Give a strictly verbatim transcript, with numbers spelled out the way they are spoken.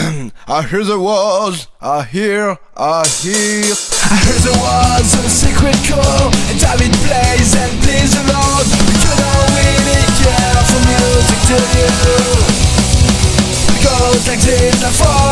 I hear the walls, I hear, I hear I hear the walls of a secret call, and David plays and plays alone. You don't really care for music, do you? It goes like this, I fall